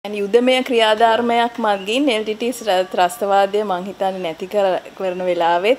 යුදමය ක්‍රියාධර්මයක් මගින් LTT ත්‍රස්තවාදය මං හිතන්නේ නැති කරන වෙලාවෙත්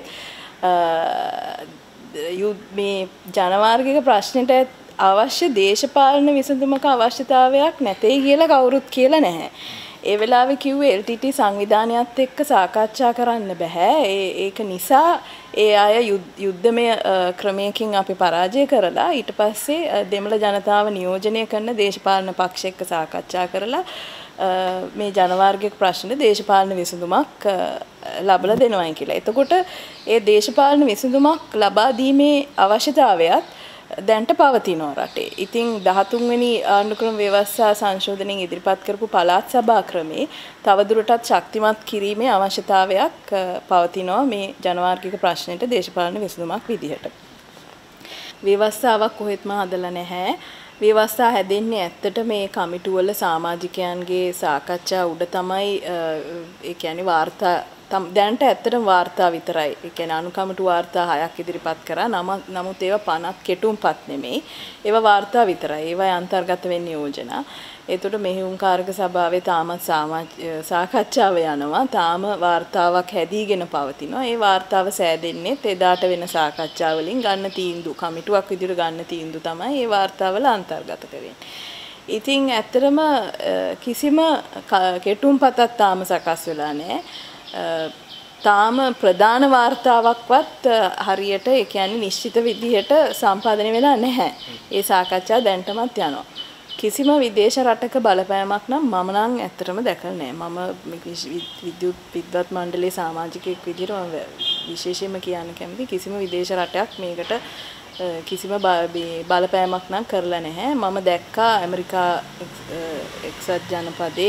මේ ජනවාර්ගික ප්‍රශ්නෙට අවශ්‍ය දේශපාලන විසඳුමක අවශ්‍යතාවයක් නැtei කියලා කවුරුත් කියලා නැහැ. ඒ වෙලාවේ කිව්වේ LTT සංවිධානයත් එක්ක සාකච්ඡා කරන්න බෑ. ඒක නිසා ඒ අය යුද්ධමය ක්‍රමයකින් අපි පරාජය කරලා ඊට පස්සේ දෙමළ ජනතාව නියෝජනය කරන දේශපාලන පක්ෂ එක්ක සාකච්ඡා කරලා මේ ජනවාර්ගික ප්‍රශ්න දේශපාලන විසඳුමක් ලබලා දෙනවයි කියලා. එතකොට ඒ දේශපාලන විසඳුමක් ලබා දීමේ අවශ්‍යතාවයත් දැන්ට පවතිනවා රටේ. ඉතින් 13 වෙනි ආණ්ඩුක්‍රම ව්‍යවස්ථා සංශෝධනයෙන් ඉදිරිපත් කරපු පළාත් සභා ක්‍රමේ තවදුරටත් ශක්තිමත් කිරීමේ අවශ්‍යතාවයක් පවතිනවා මේ ජනවාර්ගික ප්‍රශ්නෙට දේශපාලන විසඳුමක් විදිහට. ව්‍යවස්ථාවක් කොහෙත්ම හදලා නැහැ. ව්‍යවස්ථා හැදෙන්නේ ඇත්තට මේ කමිටුවල සමාජිකයන්ගේ සාකච්ඡා උඩ තමයි ඒ කියන්නේ වාර්තා දැන්ට ඇත්තටම වාර්තා විතරයි. ඒ කියන්නේ අනුකමිටු වාර්තා 6ක් ඉදිරිපත් කරා. නමුත් ඒවා 50ක් කෙටුම්පත් නෙමෙයි. ඒවා වාර්තා විතරයි. ඒවා අන්තර්ගත වෙන්නේ යෝජනා. ඒතකොට මෙහෙයුම්කාරක සභාවේ තාමත් සාකච්ඡාව යනවා. තාම වාර්තාවක් හැදීගෙන පවතිනවා. ඒ වාර්තාව සෑදෙන්නේ එදාට වෙන සාකච්ඡා වලින් ගන්න තීන්දුව කමිටුවක් විදිහට ගන්න තීන්දුව තමයි මේ වාර්තාවල අන්තර්ගත කරන්නේ. ඉතින් ඇත්තටම කිසිම කෙටුම්පතක් තාම සකස් වෙලා නැහැ. තාම ප්‍රධාන වාර්තාවක්වත් හරියට ඒ කියන්නේ නිශ්චිත විදිහට සම්පාදනය වෙලා නැහැ. ඒ සාකච්ඡා දැන්ටමත් යනවා. කිසිම විදේශ රටක බලපෑමක් නම් මම නම් ඇත්තටම දැකලා නැහැ. මම විද්‍යුත් මණ්ඩලයේ සමාජිකයෙක් විදිහට මම විශේෂයෙන්ම කියන්න කැමති කිසිම විදේශ රටයක් මේකට කිසිම බලපෑමක් නම් කරලා නැහැ. මම දැක්කා ඇමරිකා එක්සත් ජනපදයේ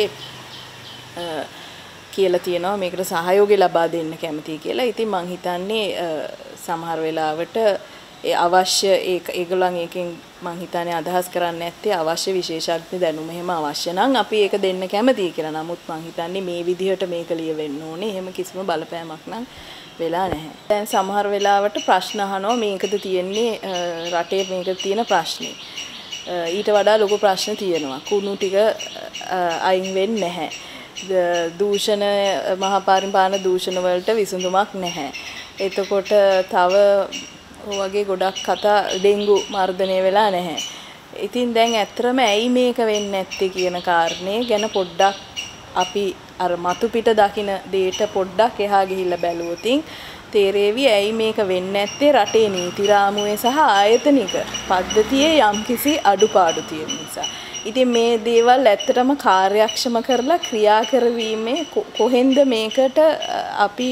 කියලා තියෙනවා මේකට සහයෝගය ලබා දෙන්න කැමතියි කියලා. ඉතින් මං හිතන්නේ සමහර වෙලාවට ඒ අවශ්‍ය ඒගොල්ලන් එකෙන් මං හිතන්නේ අදහස් කරන්නේ නැත්තේ අවශ්‍ය විශේෂඥ දැනුම එහෙම අවශ්‍ය නම් අපි ඒක දෙන්න කැමතියි කියලා. නමුත් මං හිතන්නේ මේ විදිහට මේක ලියවෙන්න ඕනේ. එහෙම කිසිම බලපෑමක් නම් වෙලා නැහැ. දැන් සමහර වෙලාවට ප්‍රශ්න අහනවා මේකද තියෙන්නේ රටේ මේක තියෙන ප්‍රශ්නේ. ඊට වඩා ලොකු ප්‍රශ්න තියෙනවා. කුණු ටික අයින් වෙන්නේ නැහැ. දූෂණ මහා පරිපාලන දූෂණ වලට විසඳුමක් නැහැ. එතකොට තව වගේ ගොඩක් කතා ඩෙන්ගු මර්ධනය වෙලා නැහැ. ඉතින් දැන් ඇත්තටම ඇයි මේක වෙන්නේ නැත්තේ කියන කාරණේ ගැන පොඩ්ඩක් අපි අර මතු පිට දකින දෙයට පොඩ්ඩක් එහා ගිහිල්ලා බැලුවොත් තේරෙවි ඇයි මේක වෙන්නේ නැත්තේ රටේ නීති රාමුවේ සහ ආයතනික පද්ධතියේ යම්කිසි අඩුපාඩු තියෙන නිසා. ඉතින් මේ දේවල් ඇත්තටම කාර්යක්ෂම කරලා ක්‍රියා කරවීමේ කොහෙන්ද මේකට අපි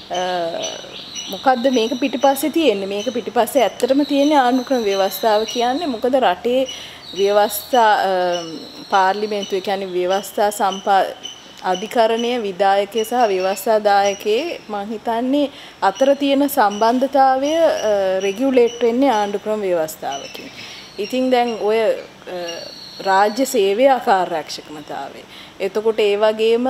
මොකද්ද මේක පිටිපස්සේ තියෙන්නේ මේක පිටිපස්සේ ඇත්තටම තියෙන්නේ ආණ්ඩුක්‍රම ව්‍යවස්ථාව කියන්නේ මොකද රටේ ව්‍යවස්ථා පාර්ලිමේන්තුවේ කියන්නේ ව්‍යවස්ථා අධිකරණය විධායකයේ සහ ව්‍යවස්ථාදායකයේ මම හිතන්නේ අතර තියෙන සම්බන්ධතාවය රෙගියුලේට් වෙන්නේ ආණ්ඩුක්‍රම ව්‍යවස්ථාවකින්. ඉතින් දැන් ඔය රාජ්‍ය සේවයේ අකාර්යක්ෂමතාවය. එතකොට ඒ වගේම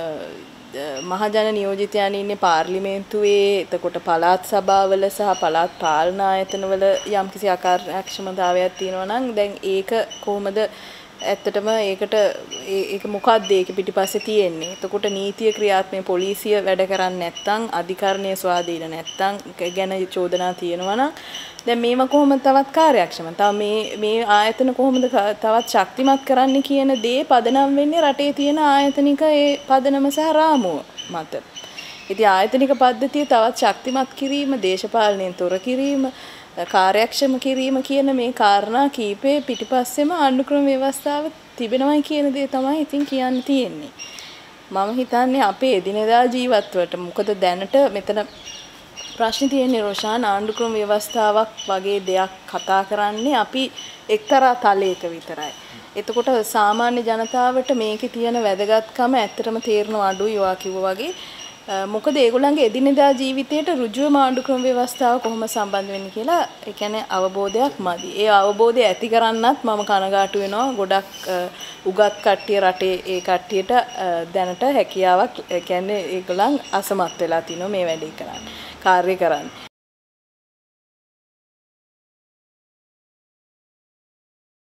මහජන නියෝජිතයන් ඉන්නේ පාර්ලිමේන්තුවේ. එතකොට පළාත් සභාවල සහ පළාත් පාලන ආයතනවල යම්කිසි අකාර්යක්ෂමතාවයක් තියෙනවා නම් දැන් ඒක කොහොමද ඇත්තටම ඒක මොකක්ද ඒක පිටිපස්සේ තියෙන්නේ. එතකොට නීතිය ක්‍රියාත්මක පොලිසිය වැඩ කරන්නේ නැත්නම් අධිකරණයේ ස්වාධීන නැත්නම් ගැන චෝදනා තියෙනවා නම් දැන් මේව කොහොමද තවත් කාර්යක්ෂම මේ ආයතන කොහොමද තවත් ශක්තිමත් කරන්න කියන දේ පදනම් වෙන්නේ රටේ තියෙන ආයතනික ඒ පදනම සහ රාමුව මත. ඉතින් ආයතනික පද්ධතිය තවත් ශක්තිමත් කිරීම, දේශපාලනයෙන් තොර කිරීම, කාර්යක්ෂම කිරීම කියන මේ කාරණා කීපේ පිටිපස්සෙම ආණ්ඩුක්‍රම ව්‍යවස්ථාව තිබෙනවයි කියන දේ තමයි ඉතින් කියන්න තියෙන්නේ. මම හිතන්නේ අපේ එදිනෙදා ජීවිතවලට මොකද දැනට මෙතන ප්‍රශ්න තියෙන්නේ රොෂාන් ආණ්ඩුක්‍රම ව්‍යවස්ථාවක් වගේ දෙයක් කතා කරන්නේ අපි එක්තරා තලයක විතරයි. එතකොට සාමාන්‍ය ජනතාවට මේකේ තියෙන වැදගත්කම ඇත්තටම තේරෙනව අඩුයි ඔයා කිව්වා වගේ. මොකද ඒගොල්ලන්ගේ එදිනෙදා ජීවිතයට ඍජුවම ආණ්ඩුක්‍රම ව්‍යවස්ථාව කොහොම සම්බන්ධ වෙන්නේ කියලා ඒ කියන්නේ අවබෝධයක් මදි. ඒ අවබෝධය ඇති කරන්නත් මම කනගාටු වෙනවා. ගොඩක් උගත් කට්ටිය රටේ ඒ කට්ටියට දැනට හැකියාවක් ඒ කියන්නේ ඒගොල්ලන් අසමත් වෙලා තිනවා මේ වැඩේ කරන්න. කාර්ය කරන්න.